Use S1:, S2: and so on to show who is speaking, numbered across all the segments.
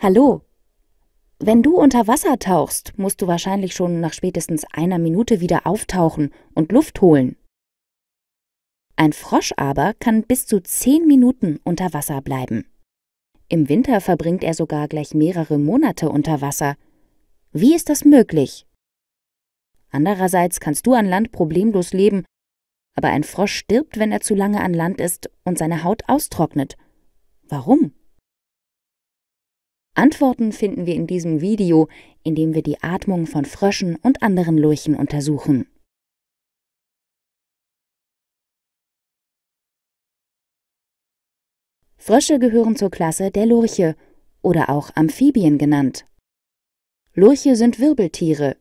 S1: Hallo. Wenn du unter Wasser tauchst, musst du wahrscheinlich schon nach spätestens einer Minute wieder auftauchen und Luft holen. Ein Frosch aber kann bis zu 10 Minuten unter Wasser bleiben. Im Winter verbringt er sogar gleich mehrere Monate unter Wasser. Wie ist das möglich? Andererseits kannst du an Land problemlos leben, aber ein Frosch stirbt, wenn er zu lange an Land ist und seine Haut austrocknet. Warum? Antworten finden wir in diesem Video, in dem wir die Atmung von Fröschen und anderen Lurchen untersuchen. Frösche gehören zur Klasse der Lurche oder auch Amphibien genannt. Lurche sind Wirbeltiere.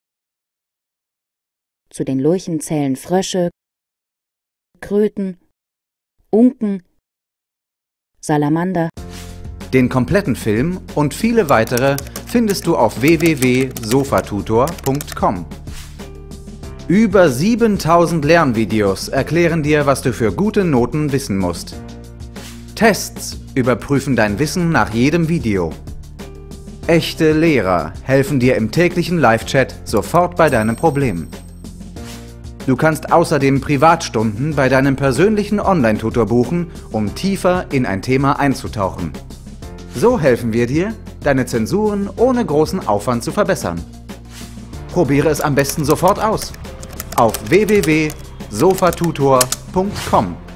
S1: Zu den Lurchen zählen Frösche, Kröten, Unken, Salamander.
S2: Den kompletten Film und viele weitere findest du auf www.sofatutor.com. Über 7000 Lernvideos erklären dir, was du für gute Noten wissen musst. Tests überprüfen dein Wissen nach jedem Video. Echte Lehrer helfen dir im täglichen Live-Chat sofort bei deinem Problem. Du kannst außerdem Privatstunden bei deinem persönlichen Online-Tutor buchen, um tiefer in ein Thema einzutauchen. So helfen wir dir, deine Zensuren ohne großen Aufwand zu verbessern. Probiere es am besten sofort aus. Auf www.sofatutor.com